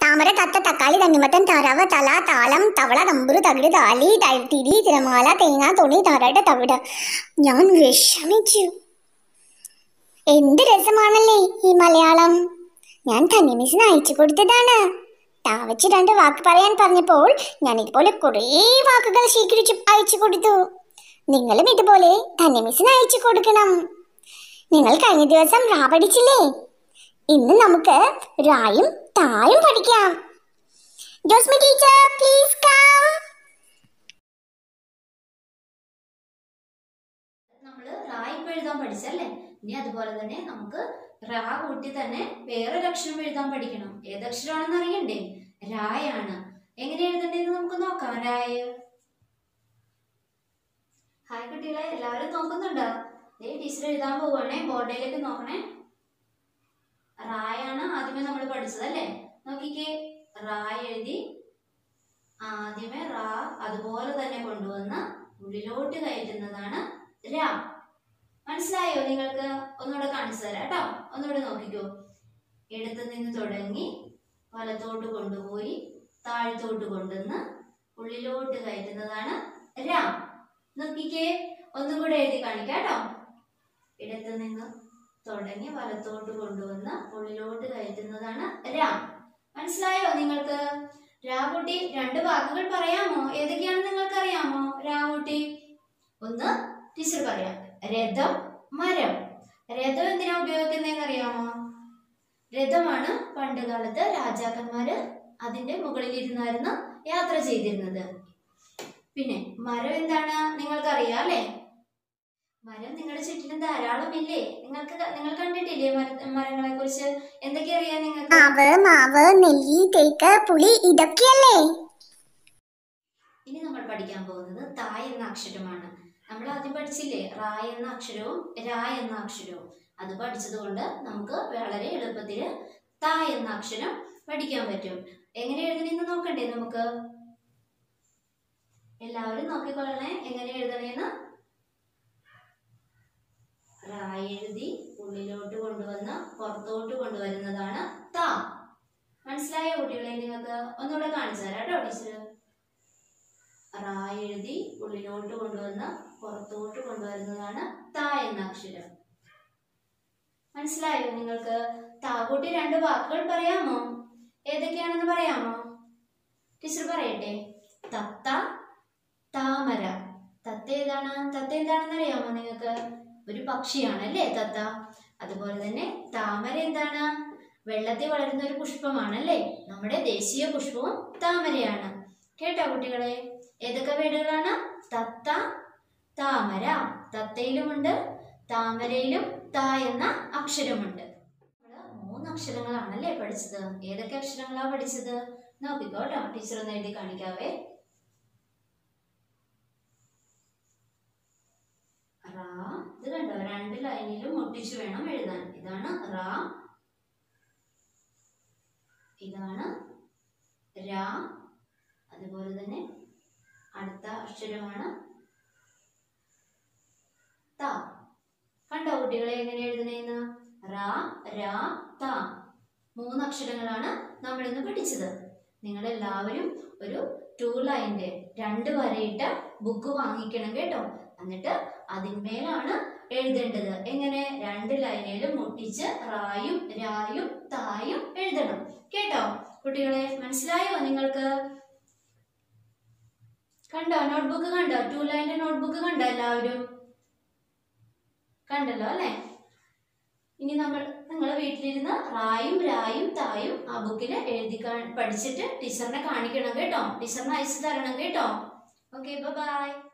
താമര തത്ത തക്കാളി തണ്ണിമത്തൻ താറാവ് തല താളം തവള തമ്പുരു തകിട് താലി തിരി തിരമാല തേങ്ങ തുണി താരാട്ട് തവിട്. ഞാൻ വിഷമിച്ചു. എന്ത് രസമാണല്ലേ ഈ മലയാളം. ഞാൻ ധന്യ മിസ്സിന് അയച്ചു കൊടുത്തതാണ്. താവച്ച് 2 വാക്ക് പറയാൻ പറഞ്ഞപ്പോൾ ഞാൻ ഇതുപോലെ കുറേ വാക്കുകൾ ശേഖരിച്ച് അയച്ചു കൊടുത്തു. നിങ്ങളും ഇതുപോലെ ധന്യ മിസ്സിന് അയച്ചു കൊടുക്കണം. നിങ്ങൾ കഴിഞ്ഞ ദിവസം റാ പഠിച്ചില്ലേ? ഇന്ന് നമുക്ക് റായും തായും പഠിക്കാം. Josmi teacher please come. നമ്മള് റാ ഇപ്പൊ എഴുതാൻ പഠിച്ചല്ലേ? ഇനി അതുപോലെ തന്നെ നമുക്ക് റാ കൂട്ടി തന്നെ വേറൊരു അക്ഷരം എഴുതാൻ പഠിക്കണം. ഏതക്ഷരമാണെന്ന് അറിയണ്ടേ? രായാണ്. എങ്ങനെ എഴുതണ്ടേന്ന് നമുക്ക് നോക്കാം. രായ്. ഹായ് കുട്ടികളെ, എല്ലാവരും നോക്കുന്നുണ്ടോ? ടീച്ചർ എഴുതാൻ പോവാണേ. ബോർഡിലേക്ക് നോക്കണേ. റായാണ് ആദ്യമേ നമ്മൾ പഠിച്ചത് അല്ലേ? നോക്കിക്കേ, റാ എഴുതി ആദ്യമേ റാ അതുപോലെ തന്നെ കൊണ്ടുവന്ന് ഉള്ളിലോട്ട് കയറ്റുന്നതാണ് രാ. മനസ്സിലായോ നിങ്ങൾക്ക്? ഒന്നുകൂടെ കാണിച്ചു തരാം കേട്ടോ. ഒന്നുകൂടെ നോക്കിക്കോ. ഇടത്ത് നിന്ന് തുടങ്ങി വലത്തോട്ട് കൊണ്ടുപോയി താഴത്തോട്ട് കൊണ്ടുവന്ന് ഉള്ളിലോട്ട് കയറ്റുന്നതാണ് രാ. നോക്കിക്കേ, ഒന്നുകൂടെ എഴുതി കാണിക്കാം കേട്ടോ. ഇടത്ത് നിന്ന് തുടങ്ങി വലത്തോട്ട് കൊണ്ടുവന്ന് ഉള്ളിലോട്ട് കയറ്റുന്നതാണ് രാ. മനസ്സിലായോ നിങ്ങൾക്ക്? രാകുട്ടി 2 വാക്കുകൾ പറയാമോ? ഏതൊക്കെയാണെന്ന് നിങ്ങൾക്ക് അറിയാമോ? രാകുട്ടി ഒന്ന് ടീച്ചർ പറയാം. രഥം, മരം. രഥം എന്തിനാ ഉപയോഗിക്കുന്നതെന്ന് അറിയാമോ? രഥമാണ് പണ്ട് കാലത്ത് രാജാക്കന്മാര് അതിന്റെ മുകളിൽ ഇരുന്നായിരുന്നു യാത്ര ചെയ്തിരുന്നത്. പിന്നെ മരം എന്താണ് നിങ്ങൾക്ക് അറിയാം അല്ലേ? മരം നിങ്ങളുടെ ചുറ്റിലും ധാരാളം ഇല്ലേ? നിങ്ങൾ കണ്ടിട്ടില്ലേ മരങ്ങളെ കുറിച്ച്? എന്തൊക്കെ അറിയാം നിങ്ങൾക്ക്? മാവ്, മാവ്, നെല്ലി, തേക്ക്, പുളി, ഇതൊക്കെയല്ലേ? ഇനി നമ്മൾ പഠിക്കാൻ പോകുന്നത് താ എന്ന അക്ഷരമാണ്. നമ്മൾ ആദ്യം പഠിച്ചില്ലേ റാ എന്ന അക്ഷരവും രാ എന്ന അക്ഷരവും? അത് പഠിച്ചത് കൊണ്ട് നമുക്ക് വളരെ എളുപ്പത്തിൽ താ എന്ന അക്ഷരം പഠിക്കാൻ പറ്റും. എങ്ങനെ എഴുതണമെന്ന് നോക്കണ്ടേ നമുക്ക്? എല്ലാവരും നോക്കിക്കൊള്ളണേ എങ്ങനെ എഴുതണേന്ന്. റാ എഴുതി ഉള്ളിലോട്ട് കൊണ്ടുവന്ന് പുറത്തോട്ട് കൊണ്ടുവരുന്നതാണ് താ. മനസ്സിലായോ കുട്ടികളെ നിങ്ങൾക്ക്? ഒന്നുകൂടെ കാണിച്ചു തരാം കേട്ടോ ടീച്ചർ. റാ എഴുതി ഉള്ളിലോട്ട് കൊണ്ടുവന്ന് പുറത്തോട്ട് കൊണ്ടുവരുന്നതാണ് താ എന്ന അക്ഷരം. മനസ്സിലായോ നിങ്ങൾക്ക്? താ കൂട്ടി 2 വാക്കുകൾ പറയാമോ? ഏതൊക്കെയാണെന്ന് പറയാമോ? ടീച്ചർ പറയട്ടെ. തത്ത, താമര. തത്ത ഏതാണ്? തത്ത എന്താണെന്ന് അറിയാമോ നിങ്ങൾക്ക്? ഒരു പക്ഷിയാണ് അല്ലേ തത്ത. അതുപോലെ തന്നെ താമര എന്താണ്? വെള്ളത്തിൽ വളരുന്ന ഒരു പുഷ്പമാണ് അല്ലേ? നമ്മുടെ ദേശീയ പുഷ്പവും താമരയാണ്. കേട്ടോ കുട്ടികളെ? ഏതൊക്കെ വേടുകളാണ്? തത്ത, താമര. തത്തയിലുമുണ്ട് താമരയിലും താ എന്ന അക്ഷരമുണ്ട്. നമ്മൾ 3 അക്ഷരങ്ങളാണല്ലേ പഠിച്ചത്. ഏതൊക്കെ അക്ഷരങ്ങളാ പഠിച്ചത്? നോക്കിക്കോ കേട്ടോ. ടീച്ചർ ഒന്ന് എഴുതി കാണിക്കാവേ. റാ. ഇത് കണ്ടോ? 2 ലൈനിലും ഒട്ടിച്ചു വേണം എഴുതാൻ. ഇതാണ് റാ, ഇതാണ് രാ. അതുപോലെ തന്നെ അടുത്ത അക്ഷരമാണ് താ. കണ്ടോ കുട്ടികളെ എങ്ങനെ എഴുതണേന്ന്? റാ, രാ, താ. 3 അക്ഷരങ്ങളാണ് നമ്മൾ ഇന്ന് പഠിച്ചത്. നിങ്ങൾ എല്ലാവരും ഒരു 2 ലൈൻ്റെ 2 വരയിട്ട ബുക്ക് വാങ്ങിക്കണം കേട്ടോ. എന്നിട്ട് അതിന്മേലാണ് എഴുതേണ്ടത്. എങ്ങനെ? 2 ലൈനിലും മുട്ടിച്ച് റായും രായും തായും എഴുതണം കേട്ടോ കുട്ടികളെ. മനസ്സിലായോ നിങ്ങൾക്ക്? കണ്ടോ? നോട്ട്ബുക്ക് കണ്ടോ? 2 ലൈൻ്റെ നോട്ട്ബുക്ക് കണ്ടോ? എല്ലാവരും കണ്ടല്ലോ അല്ലേ? ഇനി നിങ്ങൾ വീട്ടിലിരുന്ന് റായും രായും തായും ആ ബുക്കിൽ എഴുതി പഠിച്ചിട്ട് ടീച്ചറിനെ കാണിക്കണം കേട്ടോ. ടീച്ചറിനെ അയച്ചു തരണം കേട്ടോ. Okay, by.